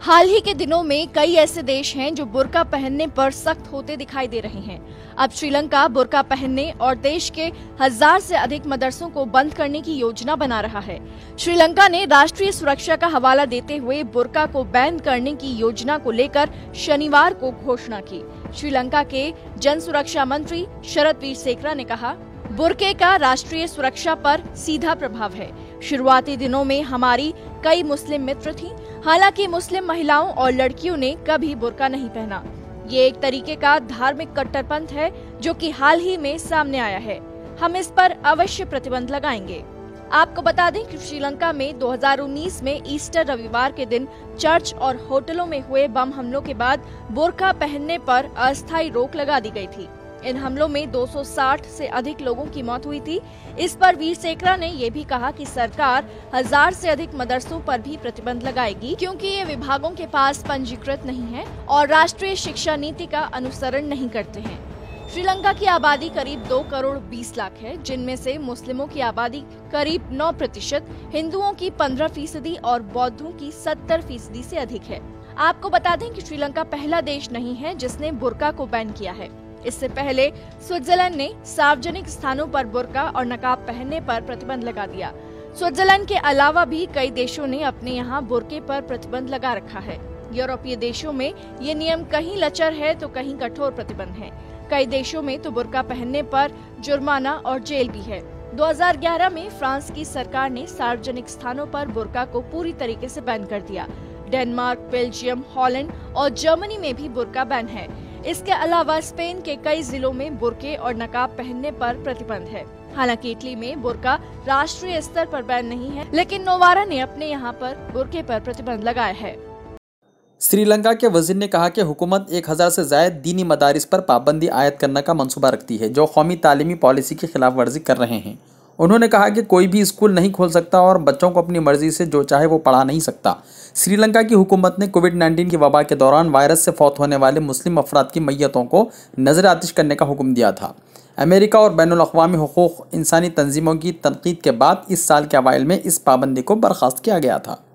हाल ही के दिनों में कई ऐसे देश हैं जो बुर्का पहनने पर सख्त होते दिखाई दे रहे हैं। अब श्रीलंका बुर्का पहनने और देश के 1000 से अधिक मदरसों को बंद करने की योजना बना रहा है। श्रीलंका ने राष्ट्रीय सुरक्षा का हवाला देते हुए बुर्का को बैन करने की योजना को लेकर शनिवार को घोषणा की। श्रीलंका के जन सुरक्षा मंत्री शरद वीरसेकरा ने कहा, बुर्के का राष्ट्रीय सुरक्षा पर सीधा प्रभाव है। शुरुआती दिनों में हमारी कई मुस्लिम मित्र थीं, हालांकि मुस्लिम महिलाओं और लड़कियों ने कभी बुर्का नहीं पहना। ये एक तरीके का धार्मिक कट्टरपंथ है जो कि हाल ही में सामने आया है। हम इस पर अवश्य प्रतिबंध लगाएंगे। आपको बता दें कि श्रीलंका में 2019 में ईस्टर रविवार के दिन चर्च और होटलों में हुए बम हमलों के बाद बुर्का पहनने पर अस्थायी रोक लगा दी गई थी। इन हमलों में 260 से अधिक लोगों की मौत हुई थी। इस पर वीरसेकरा ने ये भी कहा कि सरकार 1000 से अधिक मदरसों पर भी प्रतिबंध लगाएगी, क्योंकि ये विभागों के पास पंजीकृत नहीं है और राष्ट्रीय शिक्षा नीति का अनुसरण नहीं करते हैं। श्रीलंका की आबादी करीब 2 करोड़ 20 लाख है, जिनमें से मुस्लिमों की आबादी करीब 9%, हिंदुओं की 15% और बौद्धों की 70% से अधिक है। आपको बता दें कि श्रीलंका पहला देश नहीं है जिसने बुर्का को बैन किया है। इससे पहले स्विट्जरलैंड ने सार्वजनिक स्थानों पर बुर्का और नकाब पहनने पर प्रतिबंध लगा दिया। स्विट्जरलैंड के अलावा भी कई देशों ने अपने यहाँ बुर्के पर प्रतिबंध लगा रखा है। यूरोपीय देशों में ये नियम कहीं लचर है तो कहीं कठोर प्रतिबंध है। कई देशों में तो बुर्का पहनने पर जुर्माना और जेल भी है। 2011 में फ्रांस की सरकार ने सार्वजनिक स्थानों पर बुर्का को पूरी तरीके से बैन कर दिया। डेनमार्क, बेल्जियम, हॉलैंड और जर्मनी में भी बुर्का बैन है। इसके अलावा स्पेन के कई जिलों में बुर्के और नकाब पहनने पर प्रतिबंध है। हालांकि इटली में बुर्का राष्ट्रीय स्तर पर बैन नहीं है, लेकिन नोवारा ने अपने यहाँ पर बुर्के पर प्रतिबंध लगाया है। श्रीलंका के वजीर ने कहा कि हुकूमत 1000 से ज़ायद दीनी मदारिस पर पाबंदी आयद करने का मंसूबा रखती है जो कौमी तालीमी पॉलिसी की खिलाफ वर्जी कर रहे हैं। उन्होंने कहा कि कोई भी स्कूल नहीं खोल सकता और बच्चों को अपनी मर्जी से जो चाहे वो पढ़ा नहीं सकता। श्रीलंका की हुकूमत ने कोविड-19 की वबा के दौरान वायरस से फौत होने वाले मुस्लिम अफराद की मैयतों को नज़र आतिश करने का हुक्म दिया था। अमेरिका और बैनुल-अक़वामी हुकूक़ इंसानी तंजीमों की तनकीद के बाद इस साल के अवाइल में इस पाबंदी को बर्खास्त किया गया था।